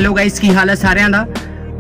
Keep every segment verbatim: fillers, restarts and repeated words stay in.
Hello guys, की हाल है सारिਆਂ ਦਾ।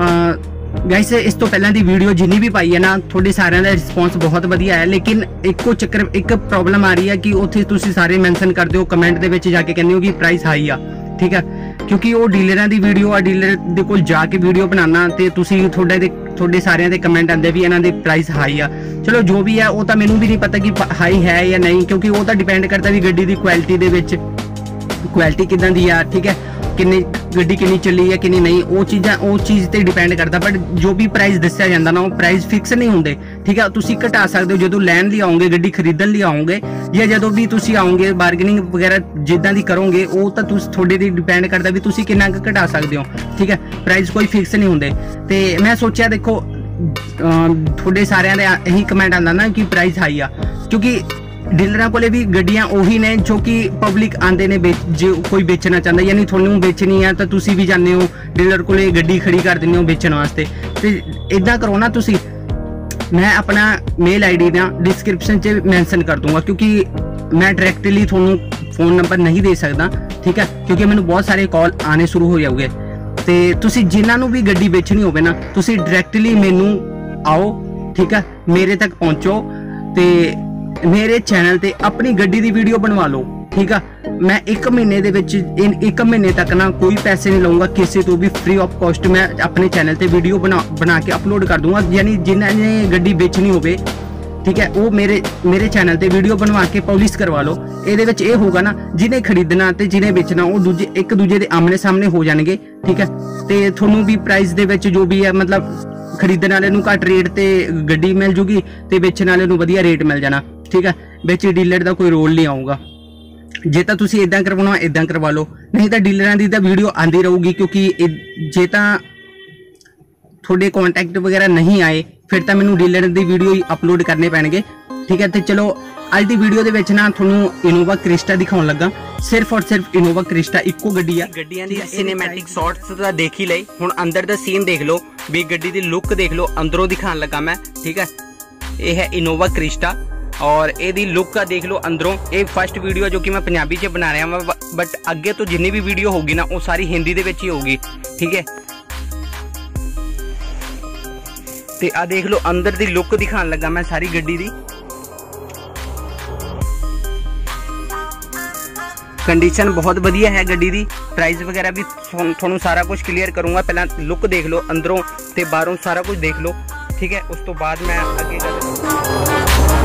Guys इस तो पहले की वीडियो जिन्नी भी पाई है ना, थोड़े सारिਆਂ ਦਾ रिस्पॉन्स बहुत वधिया है, लेकिन एको चक्कर एक प्रॉब्लम आ रही है कि उत्थे तुसी सारे मैंशन करते हो कमेंट दे विच जाके कहंदे हो कि प्राइस हाई आ। ठीक है, क्योंकि वो डीलरां दी वीडियो आ, डीलर दे कोल जाके वीडियो बनाना ते तुसी थोड़े दे थोड़े सारिਆਂ दे कमेंट आंदे भी इन्हां दे प्राइस हाई आ। चलो जो भी है वो तो मैनूं भी नहीं पता कि हाई है या नहीं, क्योंकि वो तो डिपेंड करता भी गड्डी दी क्वालिटी दे विच क्वालिटी किदां दी आ। ठीक है, किन्नी गड्डी किन्नी चली है किन्नी नहीं, वो चीज़ां वो चीज़ ते डिपेंड करता। बट जो भी प्राइस दस्सिया जांदा ना, वो प्राइस फिक्स नहीं होंदे। ठीक है, तुसी घटा सकते हो जदों लैन लई आओगे, गड्डी खरीदण लई आओगे, या जदों भी तुसी आओगे बारगेनिंग वगैरह जिद्दां दी करोगे, वो तो तुस थोड़े दी डिपेंड करता भी तुसी किन्ना घटा सकते हो। ठीक है, प्राइस कोई फिक्स नहीं होंदे। ते मैं सोचा देखो थोड़े सारिਆਂ दे यही कमेंट आंदा ना कि प्राइस हाई आ, क्योंकि डीलर को भी गड्डियां उही ने जो कि पब्लिक आंदे ने बेच, जो कोई बेचना चाहता, यानी थोनू बेचनी है तो तुसी भी जाने हो डीलर को गड्डी खड़ी कर देने हो बेचने वास्ते। तो इदा करो ना तुसी, मैं अपना मेल आई डी ना डिस्क्रिप्शन च मैंशन कर दूंगा, क्योंकि मैं डायरैक्टली थोनू फोन नंबर नहीं दे सकता। ठीक है, क्योंकि मैंने बहुत सारे कॉल आने शुरू हो जाओगे। तो तुसी जिन्होंने भी गड्डी बेचनी होवे ना, तुसी डायरैक्टली मैनू आओ। ठीक है, मेरे तक पहुँचो तो मेरे चैनल ते अपनी गड्डी दी वीडियो बनवा लो। ठीक है, मैं एक महीने दे विच एक महीने तक ना कोई पैसे नहीं लूँगा किसी तो भी, फ्री ऑफ कॉस्ट मैं अपने चैनल ते वीडियो बना बना के अपलोड कर दूंगा। यानी जिन्होंने गड्डी बेचनी होवे, ठीक है, वो मेरे मेरे चैनल ते वीडियो बनवा के पब्लिश करवा लो। ये विच ये होगा ना, जिन्हें खरीदना ते जिन्हें बेचना वो दूजे एक दूजे के आमने सामने हो जाएंगे। ठीक है, तो थोनू भी प्राइस दे विच जो भी है, मतलब खरीदने वाले नूं घट रेट ते गड्डी मिल जूगी ते बेचने वाले नूं वधिया रेट मिल जाना। ठीक है, बिच डीलर का कोई रोल नहीं आऊगा। जे तो तुसी इदां करवाना इदां करवा लो, नहीं तो डीलरां दी तां वीडियो आंदी रहूगी, क्योंकि जे तां थोड़े कॉन्टैक्ट वगैरह नहीं आए फिर तो मैनूं डीलर दी वीडियो ही अपलोड करने पैणगे। ठीक है, तो चलो अज दी वीडियो दे विच ना तुहानूं इनोवा क्रिस्टा दिखाउण लगा। सिर्फ और सिर्फ इनोवा क्रिस्टा इक्को गड्डी आ। गड्डियां दी सिनेमैटिक शॉट्स तां देख ही लई, हुण अंदर दा सीन देख लो, भी गड्डी दी लुक देख लो, अंदरों दिखाण लगा मैं। ठीक है, ये है इनोवा क्रिस्टा और एदी लुक का देख लो अंदरों। ये फर्स्ट वीडियो जो कि मैं पंजाबी च बना रहा हूँ, बट अगे तो जिन्नी भी वीडियो होगी ना वो सारी हिंदी दे विच ही होगी। ठीक है, ते आ देख लो अंदर दी लुक दिखाने लगा मैं सारी गड्डी दी। कंडीशन बहुत वधिया है गड्डी दी। प्राइस वगैरह भी थोनू सारा कुछ क्लीयर करूंगा। पहला लुक देख लो अंदरों ते बाहरों सारा कुछ देख लो। ठीक है, उस तो बाद मैं आगे कर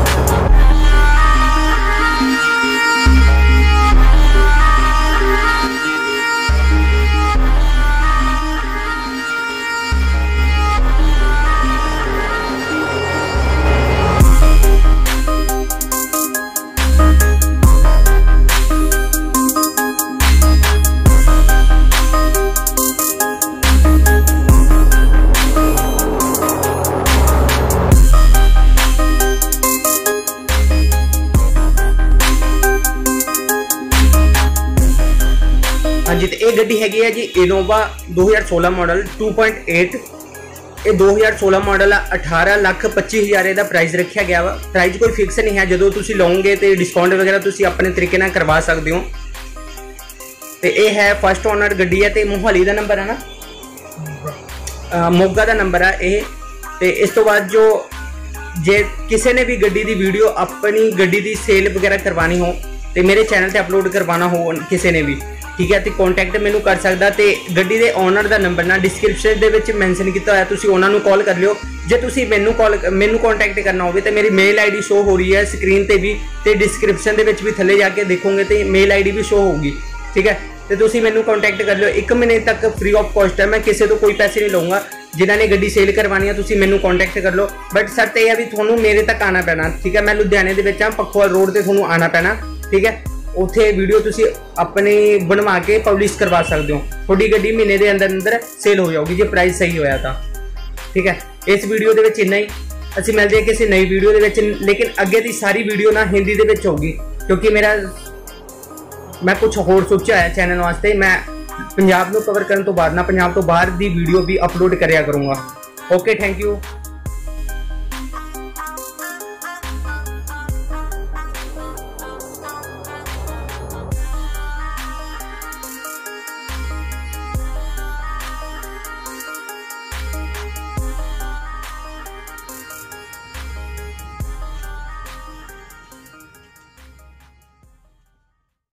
जी। तो ये गड्डी हैगी है जी इनोवा दो हज़ार सोलह मॉडल टू पॉइंट एट। ये दो हज़ार सोलह मॉडल अठारह लाख पच्चीस हज़ार का प्राइस रखा गया वा। प्राइस कोई फिक्स नहीं है, जो तुम लोगे तो डिस्काउंट वगैरह तुम अपने तरीके ना करवा सकते हो। तो ये है फर्स्ट ओनर गड्डी है, तो मोहाली का नंबर है ना, मोगा का नंबर है ये। तो इस तो बाद जो जे किसी ने भी गड्डी की वीडियो अपनी गड्डी की सेल वगैरह करवानी हो तो मेरे चैनल पर अपलोड करवाना हो किसी ने भी, ठीक है, तो कॉन्टैक्ट मैनू कर सकता। तो गड्डी के ओनर का नंबर ना डिस्क्रिप्शन के मैंशन किया होया, तुसीं उन्हां नूं कॉल कर लियो। जे तुसीं मैनू कॉल मैनू कॉन्टैक्ट करना हो तो मेरी मेल आई डी शो हो रही है स्क्रीन पर भी, तो डिस्क्रिप्शन के भी थले जाके देखोगे तो मेल आई डी भी शो होगी। ठीक है, तो तुसीं मैनू कॉन्टैक्ट कर लियो। एक महीने तक फ्री ऑफ कॉस्ट है, मैं किसी तो कोई पैसे नहीं लूँगा। जिन्होंने गड्डी सेल करवानी है तुसीं मैनू कॉन्टैक्ट कर लो, बट शर्त यह है भी थोनू मेरे तक आना पैना। ठीक है, मैं लुधियाने दे विच हां, पखोवाल रोड से थोनू आना पैना। ठीक है, उत्थे वीडियो तुसी अपने बनवा के पब्लिश करवा सकते हो। थोड़ी गड्डी महीने के अंदर अंदर सेल हो जाएगी जो प्राइस सही होया था। ठीक है, इस वीडियो के इन्ना ही। असीं मिलते हैं किसी नई वीडियो के, लेकिन अगे की सारी वीडियो ना हिंदी के होगी, क्योंकि मेरा मैं कुछ होर सोचा है चैनल वास्ते। मैं पंजाब को कवर करने तो बाद ना पंजाब तो बाहर की वीडियो भी अपलोड कराया करूँगा। Okay, thank you.